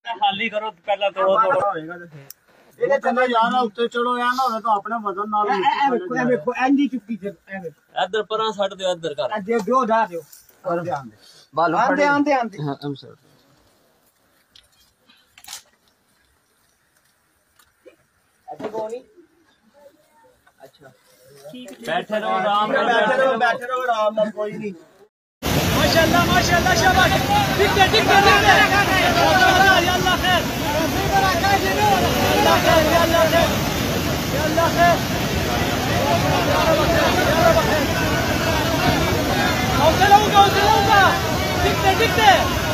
ਖਾਲੀ ਕਰੋ ਪਹਿਲਾਂ ਤੋੜੋ ਹੋਏਗਾ ਤੇ ਇਹ ਤਾਂ ਯਾਰ ਉੱਤੇ ਚੜੋ ਆ ਨਾ ਹੋਵੇ ਤਾਂ ਆਪਣੇ ਵਜ਼ਨ ਨਾਲ ਇਹ ਵੇਖੋ ਐਂਡੀ ਚੁੱਕੀ ਤੇ ਇੱਧਰ ਪਰਾਂ ਛੱਡ ਦਿਓ ਇੱਧਰ ਕਰ ਅੱਗੇ ਦਿਓ ਜਾ ਦਿਓ ਔਰ ਧਿਆਨ ਦੇ ਬਾਲੂ ਆਂਦੇ ਹਾਂ ਐਮ ਸਰ ਅੱਗੇ ਕੋਣੀ ਅੱਛਾ بیٹھے رہو آرام ਨਾਲ کوئی نہیں ماشاءاللہ شاباش دکھتے دکھتے یا اللہ خیر اللہ خیر یا اللہ خیر یا اللہ خیر حوصلہ ہوگا دکھتے دکھتے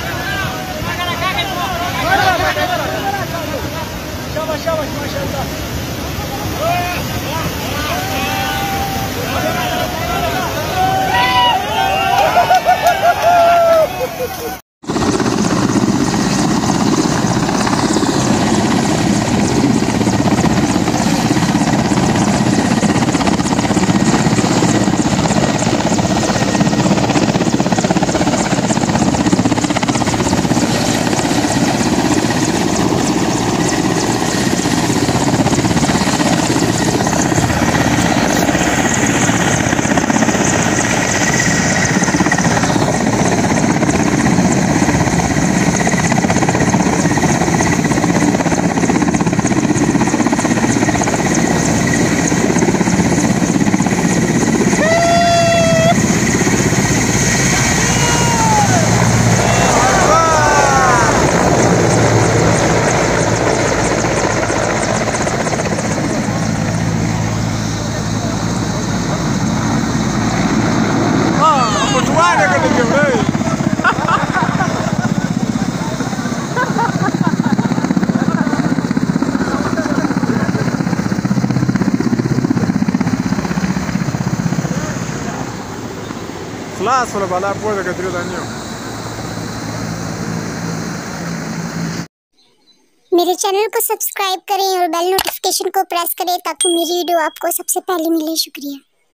شاباش شاباش ماشاءاللہ خلاص ولا بلا puede que tire daño. میرے چینل کو سبسکرائب کریں اور بیل نوٹیفیکیشن کو پریس کریں تاکہ میری ویڈیو آپ کو سب سے پہلے ملے. شکریہ.